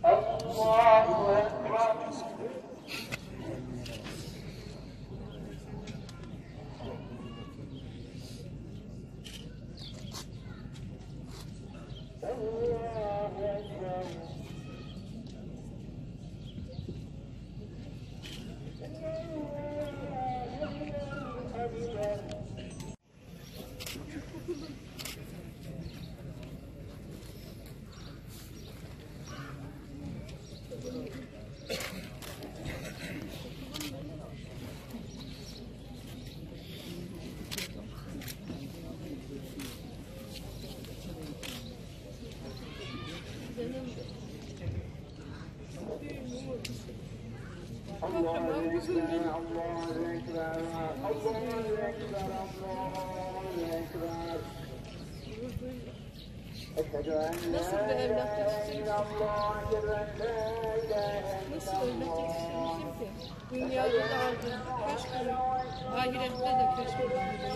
Nasıl bir evlat yetiştireceksin? Nasıl evlat yetiştireceksin ki? Dünyada da aldın, keşke ahirette de keşke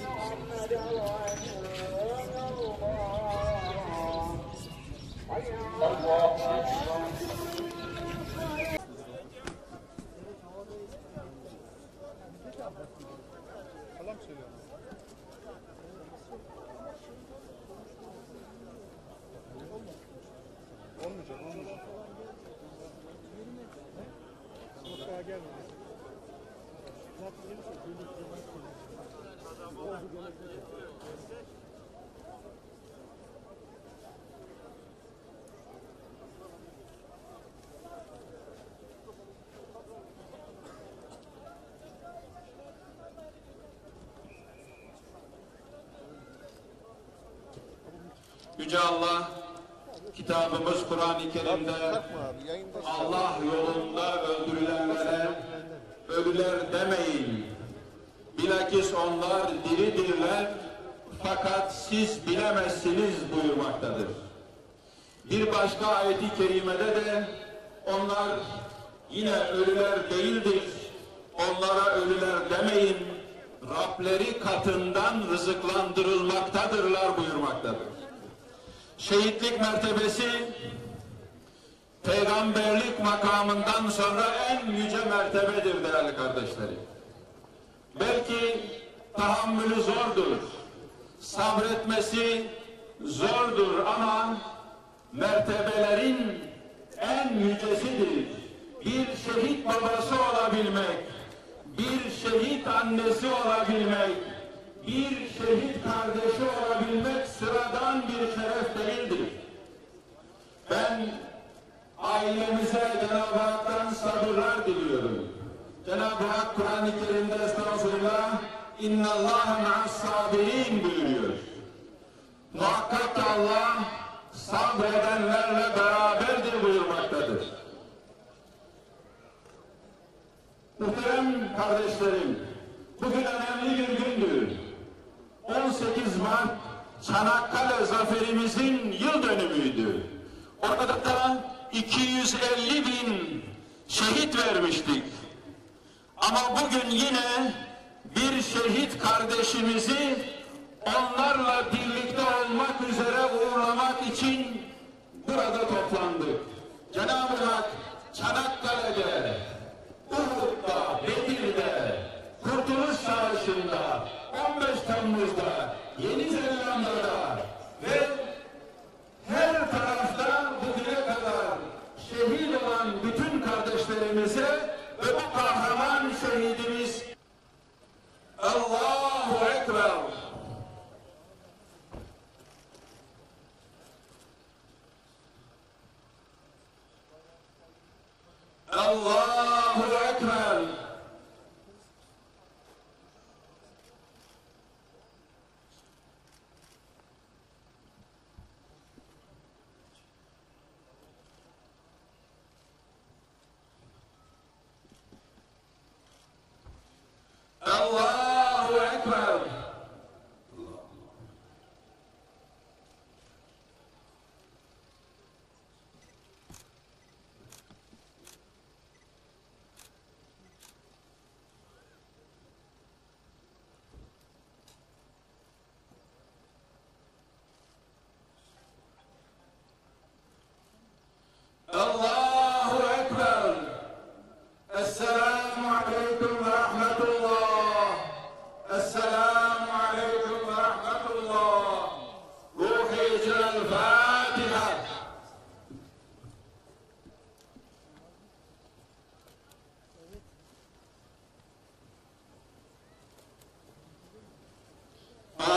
Olmayacak, olmayacak. Sokağa gelmedi. Yüce Allah, kitabımız Kur'an-ı Kerim'de Allah yolunda öldürülenlere ölüler demeyin. Bilakis onlar diridirler fakat siz bilemezsiniz buyurmaktadır. Bir başka ayet-i kerimede de onlar yine ölüler değildir. Onlara ölüler demeyin. Rableri katından rızıklandırılmaktadırlar buyurmaktadır. Şehitlik mertebesi peygamberlik makamından sonra en yüce mertebedir değerli kardeşlerim. Belki tahammülü zordur, sabretmesi zordur ama mertebelerin en yücesidir. Bir şehit babası olabilmek, bir şehit annesi olabilmek, bir şehit kardeşi olabilmek sıradan bir şeref değildir. Ben ailemize Cenab-ı Hak'tan sabırlar diliyorum. Cenab-ı Hak Kur'an-ı Kerim'de estağfurullah İnna Allaha ma'as sabirin buyuruyor. Muhakkak ki Allah sabredenlerle beraberdir buyurmaktadır. Muhterem kardeşlerim, bugün önemli bir gündür. 18 Mart Çanakkale zaferimizin yıl dönümüydü. Orada da 250 bin şehit vermiştik. Ama bugün yine bir şehit kardeşimizi onlarla birlikte olmak üzere uğurlamak için burada toplandık. Cenab-ı Hak Çanakkale'de, Uhud'da, Bedir'de, Kurtuluş Savaşı'nda, 15 Temmuz'da, Yeni Zelanda'da ve her tarafta bugüne kadar şehit olan bütün kardeşlerimize ve bu kahraman şehidimiz Allahu Ekber. Allahu Ekber. Allahu Ekber.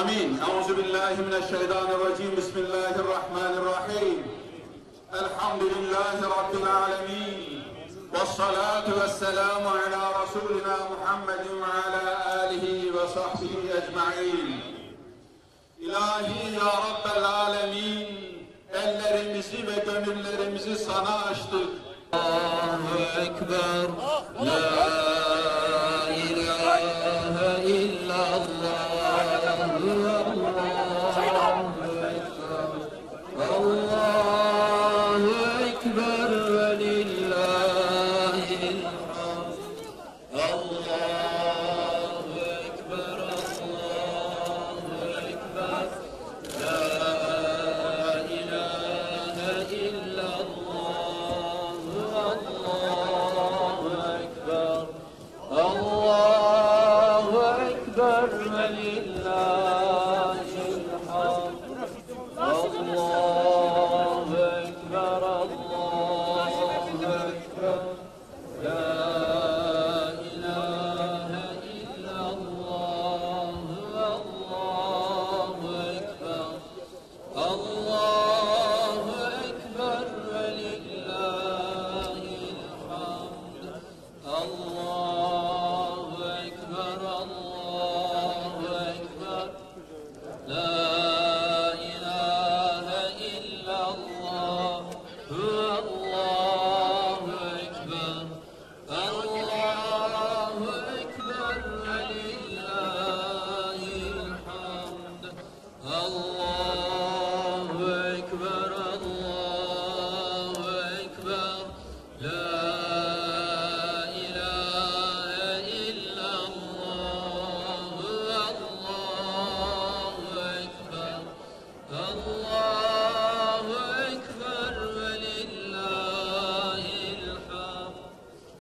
آمين. أعوذ بالله من الشيطان الرجيم. بسم الله الرحمن الرحيم. الحمد لله رب العالمين. والصلاة والسلام على رسولنا محمد وعلى آله وصحبه أجمعين. İlahi ya Rabbel Alemin, ellerimizi ve gönüllerimizi sana açtık. Allahu Ekber, La ilahe illallah, Allahu Ekber ve lillahil hamd. Allahu Ekber, Allahu Ekber, La ilahe illallah, Allahu Ekber, Allahu Ekber ve lillahil hamd. Allahu Ekber, Allahu Ekber, La ilahe illallah, Allahu Ekber, Allahu Ekber ve lillahil hamd. Allahu Ekber, Allahu Ekber, La ilahe illallah, Allahu Ekber,